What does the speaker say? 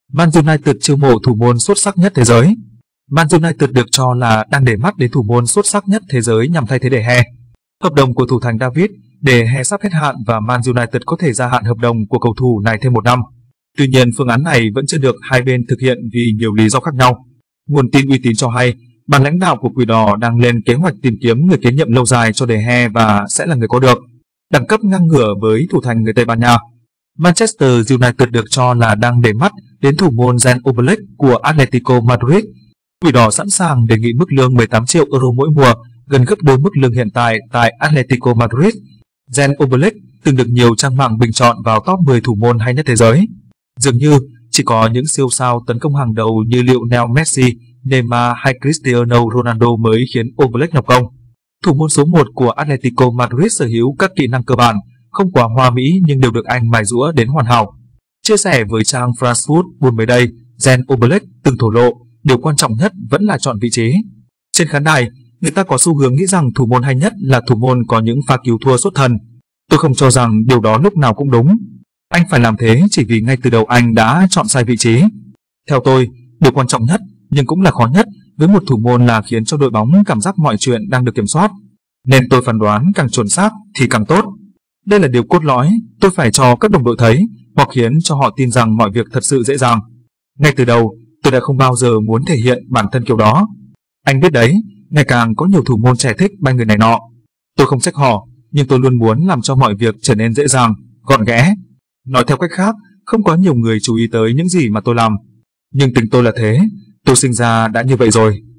Man United chiêu mộ thủ môn xuất sắc nhất thế giới. Man United được cho là đang để mắt đến thủ môn xuất sắc nhất thế giới nhằm thay thế De Gea. Hợp đồng của thủ thành David De Gea sắp hết hạn và Man United có thể gia hạn hợp đồng của cầu thủ này thêm 1 năm. Tuy nhiên, phương án này vẫn chưa được hai bên thực hiện vì nhiều lý do khác nhau. Nguồn tin uy tín cho hay, ban lãnh đạo của Quỷ Đỏ đang lên kế hoạch tìm kiếm người kế nhiệm lâu dài cho De Gea và sẽ là người có được đẳng cấp ngang ngửa với thủ thành người Tây Ban Nha. Manchester United được cho là đang để mắt đến thủ môn Jan Oblak của Atletico Madrid. Quỷ Đỏ sẵn sàng đề nghị mức lương 18 triệu euro mỗi mùa, gần gấp đôi mức lương hiện tại tại Atletico Madrid. Jan Oblak từng được nhiều trang mạng bình chọn vào top 10 thủ môn hay nhất thế giới. Dường như chỉ có những siêu sao tấn công hàng đầu như Lionel Messi, Neymar hay Cristiano Ronaldo mới khiến Oblak lập công. Thủ môn số 1 của Atletico Madrid sở hữu các kỹ năng cơ bản, không quá hoa mỹ nhưng đều được anh mài giũa đến hoàn hảo. Chia sẻ với trang France Football mới đây, Jan Oblak từng thổ lộ, điều quan trọng nhất vẫn là chọn vị trí. Trên khán đài, người ta có xu hướng nghĩ rằng thủ môn hay nhất là thủ môn có những pha cứu thua xuất thần. Tôi không cho rằng điều đó lúc nào cũng đúng. Anh phải làm thế chỉ vì ngay từ đầu anh đã chọn sai vị trí. Theo tôi, điều quan trọng nhất nhưng cũng là khó nhất với một thủ môn là khiến cho đội bóng cảm giác mọi chuyện đang được kiểm soát. Nên tôi phán đoán càng chuẩn xác thì càng tốt. Đây là điều cốt lõi tôi phải cho các đồng đội thấy hoặc khiến cho họ tin rằng mọi việc thật sự dễ dàng. Ngay từ đầu, tôi đã không bao giờ muốn thể hiện bản thân kiểu đó. Anh biết đấy, ngày càng có nhiều thủ môn trẻ thích bay người này nọ. Tôi không trách họ, nhưng tôi luôn muốn làm cho mọi việc trở nên dễ dàng, gọn ghẽ. Nói theo cách khác, không có nhiều người chú ý tới những gì mà tôi làm. Nhưng tính tôi là thế, tôi sinh ra đã như vậy rồi.